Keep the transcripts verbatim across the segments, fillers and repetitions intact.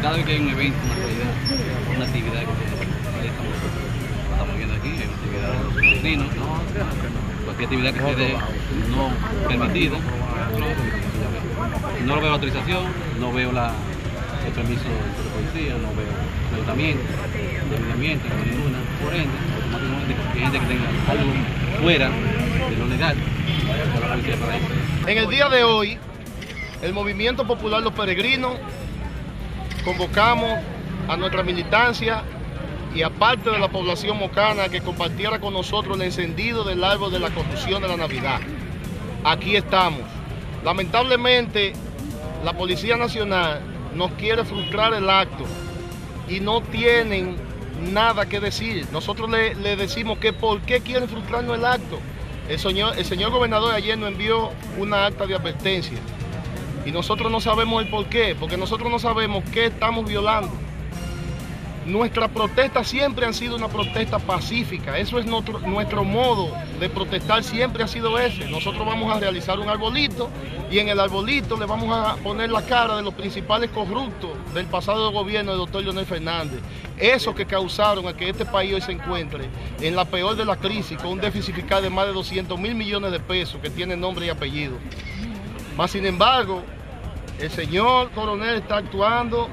cada vez que hay un evento, una actividad, una actividad que estamos, estamos viendo aquí, es una actividad de los vecinos, cualquier actividad que se dé no permitida, no veo la autorización, no veo la, el permiso de la policía, no veo el ayuntamiento, el ambiente, no ninguna, por ende, automáticamente hay gente que tenga algo fuera de lo legal, la policía para eso. En el día de hoy, el Movimiento Popular Los Peregrinos convocamos a nuestra militancia y a parte de la población mocana que compartiera con nosotros el encendido del árbol de la construcción de la Navidad. Aquí estamos. Lamentablemente, la Policía Nacional nos quiere frustrar el acto y no tienen nada que decir. Nosotros le, le decimos que por qué quieren frustrarnos el acto. El señor, el señor gobernador ayer nos envió una acta de advertencia y nosotros no sabemos el por qué, porque nosotros no sabemos qué estamos violando. Nuestra protesta siempre ha sido una protesta pacífica, eso es nuestro, nuestro modo de protestar, siempre ha sido ese. Nosotros vamos a realizar un arbolito y en el arbolito le vamos a poner la cara de los principales corruptos del pasado gobierno del doctor Leonel Fernández, esos que causaron a que este país hoy se encuentre en la peor de la crisis, con un déficit fiscal de más de doscientos mil millones de pesos que tiene nombre y apellido. Mas sin embargo, el señor coronel está actuando,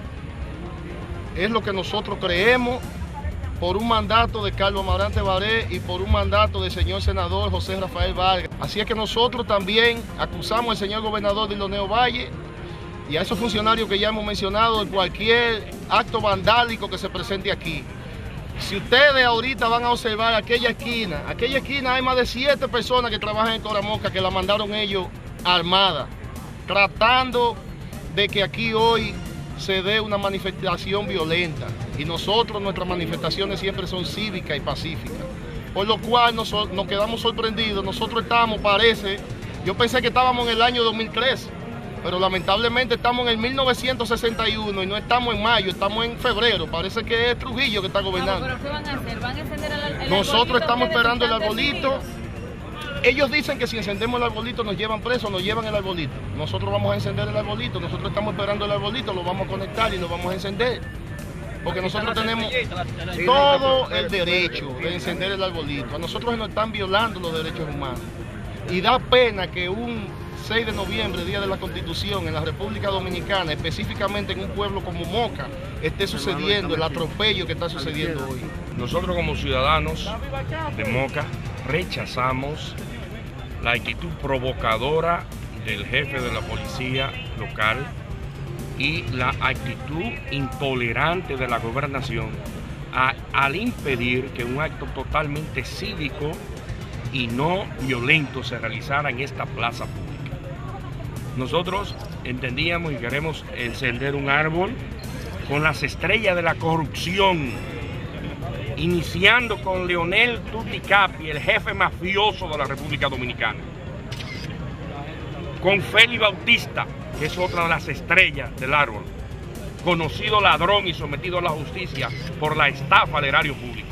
es lo que nosotros creemos, por un mandato de Carlos Amarante Baré y por un mandato del señor senador José Rafael Vargas. Así es que nosotros también acusamos al señor gobernador Diloneo Valle y a esos funcionarios que ya hemos mencionado de cualquier acto vandálico que se presente aquí. Si ustedes ahorita van a observar aquella esquina, aquella esquina hay más de siete personas que trabajan en Toramoca que la mandaron ellos armada, tratando de que aquí hoy se dé una manifestación violenta y nosotros, nuestras manifestaciones siempre son cívicas y pacíficas, por lo cual nos, nos quedamos sorprendidos. Nosotros estamos, parece, yo pensé que estábamos en el año dos mil tres, pero lamentablemente estamos en el mil novecientos sesenta y uno y no estamos en mayo, estamos en febrero. Parece que es Trujillo que está gobernando. ¿Pero qué van a hacer? ¿Van a encender el, el Nosotros estamos esperando el arbolito. Ellos dicen que si encendemos el arbolito nos llevan presos, nos llevan el arbolito. Nosotros vamos a encender el arbolito, nosotros estamos esperando el arbolito, lo vamos a conectar y lo vamos a encender. Porque nosotros tenemos todo el derecho de encender el arbolito. A nosotros nos están violando los derechos humanos. Y da pena que un seis de noviembre, Día de la Constitución, en la República Dominicana, específicamente en un pueblo como Moca, esté sucediendo el atropello que está sucediendo hoy. Nosotros como ciudadanos de Moca rechazamos la actitud provocadora del jefe de la policía local y la actitud intolerante de la gobernación a, al impedir que un acto totalmente cívico y no violento se realizara en esta plaza pública. Nosotros entendíamos y queremos encender un árbol con las estrellas de la corrupción, iniciando con Leonel Tutti Capi, el jefe mafioso de la República Dominicana, con Félix Bautista, que es otra de las estrellas del árbol, conocido ladrón y sometido a la justicia por la estafa al erario público,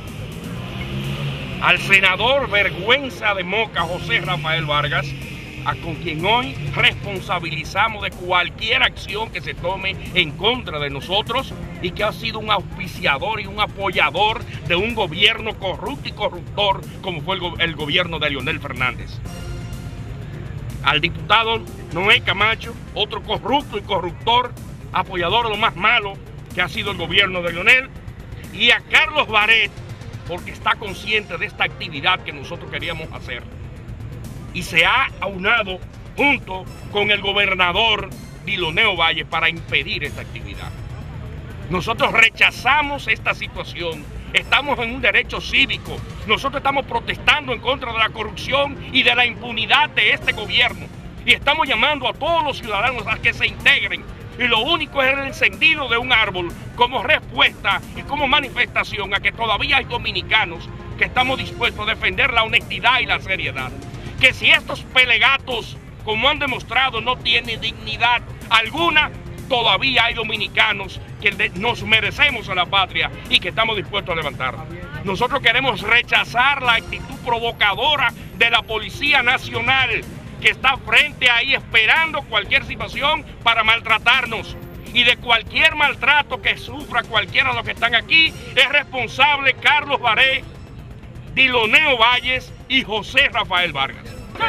al senador vergüenza de Moca, José Rafael Vargas, a con quien hoy responsabilizamos de cualquier acción que se tome en contra de nosotros y que ha sido un auspiciador y un apoyador de un gobierno corrupto y corruptor como fue el, go el gobierno de Leonel Fernández. Al diputado Noé Camacho, otro corrupto y corruptor, apoyador de lo más malo que ha sido el gobierno de Leonel, y a Carlos Baré, porque está consciente de esta actividad que nosotros queríamos hacer y se ha aunado junto con el gobernador Diloneo Valle para impedir esta actividad. Nosotros rechazamos esta situación, estamos en un derecho cívico, nosotros estamos protestando en contra de la corrupción y de la impunidad de este gobierno y estamos llamando a todos los ciudadanos a que se integren, y lo único es el encendido de un árbol como respuesta y como manifestación a que todavía hay dominicanos que estamos dispuestos a defender la honestidad y la seriedad. Que si estos pelegatos, como han demostrado, no tienen dignidad alguna, todavía hay dominicanos que nos merecemos a la patria y que estamos dispuestos a levantar. Nosotros queremos rechazar la actitud provocadora de la Policía Nacional, que está frente ahí esperando cualquier situación para maltratarnos. y de cualquier maltrato que sufra cualquiera de los que están aquí, es responsable Carlos Baré, Diloneo Valles y José Rafael Vargas.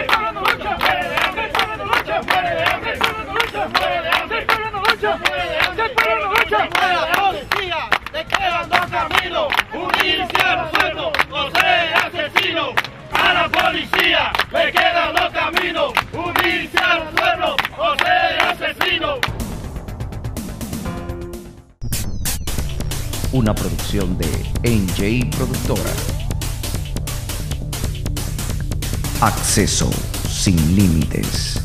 Le quedan dos caminos, unirse a nosotros o ser asesinos. A la policía le quedan dos caminos, unirse a nosotros o ser asesinos. Una producción de N J Productora. Acceso sin límites.